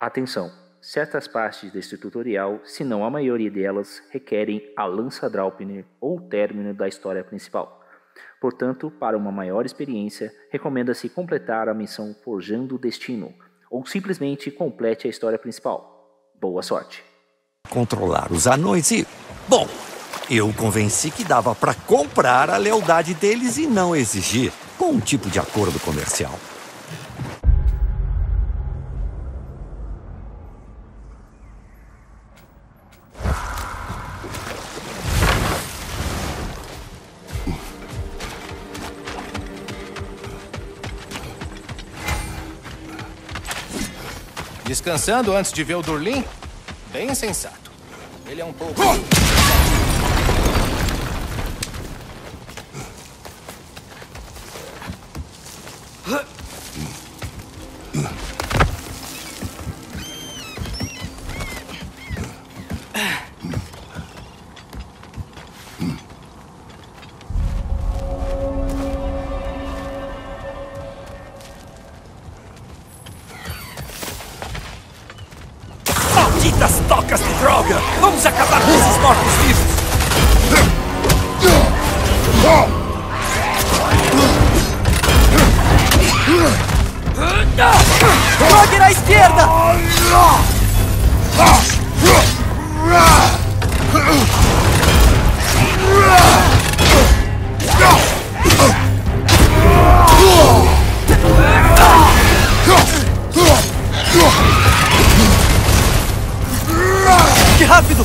Atenção! Certas partes deste tutorial, se não a maioria delas, requerem a lança Draupnir ou o término da história principal. Portanto, para uma maior experiência, recomenda-se completar a missão Forjando o Destino, ou simplesmente complete a história principal. Boa sorte! Controlar os anões e... Bom, eu convenci que dava para comprar a lealdade deles e não exigir, com um tipo de acordo comercial. Descansando antes de ver o Durlin? Bem sensato. Ele é um pouco... Malditas tocas de droga! Vamos acabar com esses mortos-vivos! Jogue na esquerda! Que rápido!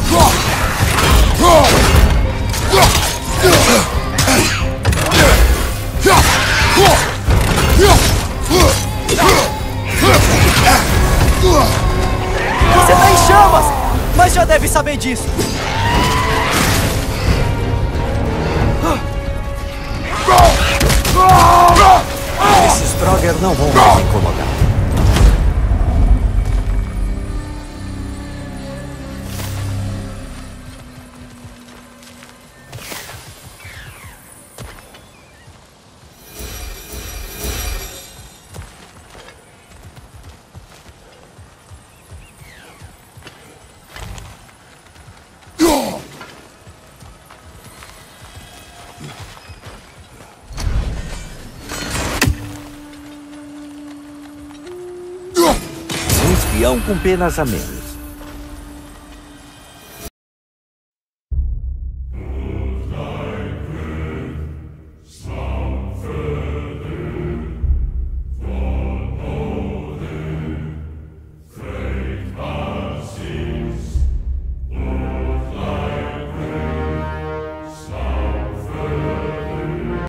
Você tá em chamas! Mas já deve saber disso! Esses Draugr não vão mais me incomodar. Um espião com penas a menos.